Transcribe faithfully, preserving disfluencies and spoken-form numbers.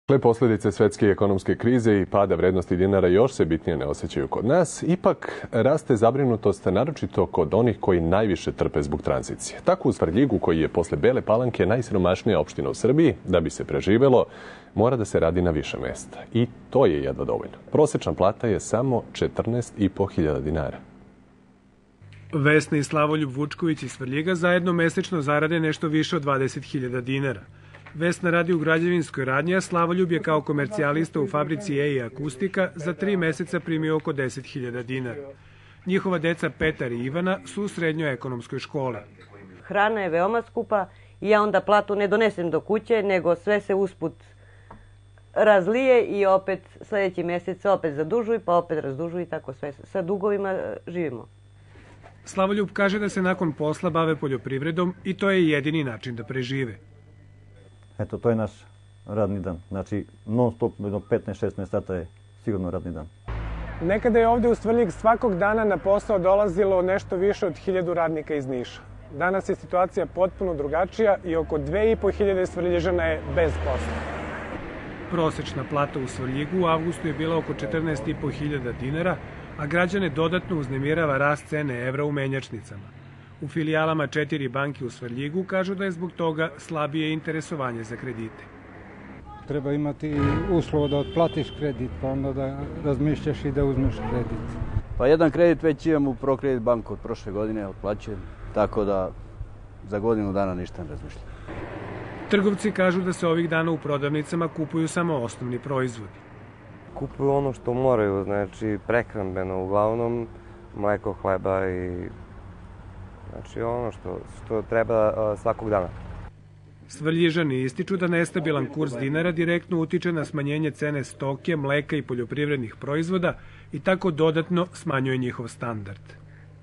Posljedice svetske ekonomske krize i pada vrednosti dinara još se bitnije ne osjećaju kod nas. Ipak raste zabrinutost naročito kod onih koji najviše trpe zbog tranzicije. Tako u Svrljigu, koji je posle Bele Palanke najsiromašnija opština u Srbiji, da bi se preživelo, mora da se radi na više mesta. I to je jedva dovoljno. Prosečna plata je samo četrnaest i po hiljada dinara. Vesna i Slavoljub Vučković iz Svrljiga zajedno mesečno zarade nešto više od dvadeset hiljada dinara. Vesna radi u građevinskoj radnji, a Slavoljub je kao komercijalista u fabrici E I Akustika za tri meseca primio oko deset hiljada dinara. Njihova deca Petar i Ivana su u srednjoj ekonomskoj školi. Hrana je veoma skupa i ja onda platu ne donesem do kuće, nego sve se usput razlije i opet sljedeći mjesec opet zadužuj, pa opet razdužuj i tako sve. Sa dugovima živimo. Slavoljub kaže da se nakon posla bave poljoprivredom i to je jedini način da prežive. Eto, to je naš radni dan. Znači, non stop, petnaest šesnaest sata je sigurno radni dan. Nekada je ovdje u Svrljig svakog dana na posao dolazilo nešto više od hiljadu radnika iz Niša. Danas je situacija potpuno drugačija i oko dve i po hiljade Svrljižana je bez posla. Prosečna plata u Svrljigu u avgustu je bila oko četrnaest i po hiljada dinara, a građane dodatno uznemirava rast cene evra u menjačnicama. U filijalama četiri banke u Svrljigu kažu da je zbog toga slabije interesovanje za kredite. Treba imati uslov da otplatiš kredit, pa onda da razmišljaš i da uzmeš kredit. Pa jedan kredit već imam u Prokredit banku od prošle godine, otplaćujem, tako da za godinu dana ništa ne razmišljam. Trgovci kažu da se ovih dana u prodavnicama kupuju samo osnovni proizvodi. Kupuju ono što moraju, znači prehrambeno, uglavnom mleko, hleba i znači ono što, što treba svakog dana. Svrljižani ističu da nestabilan kurs dinara direktno utiče na smanjenje cene stoke, mleka i poljoprivrednih proizvoda i tako dodatno smanjuje njihov standard.